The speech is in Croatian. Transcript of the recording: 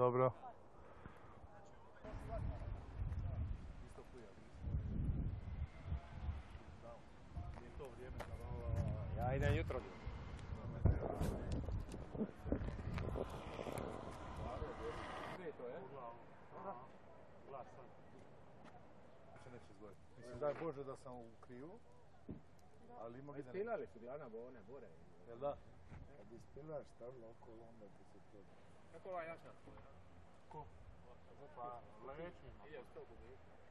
Dobro. Ja idem jutro. Mislim, daj Bože da sam u krivu, ali ima gdje ne... Ispilali su glavna one bore. Jel da? Kad ispilaš stavilo okolo, onda ti se to... Kako ova jača? Ko? Pa, lećima. Ide 100 kubika.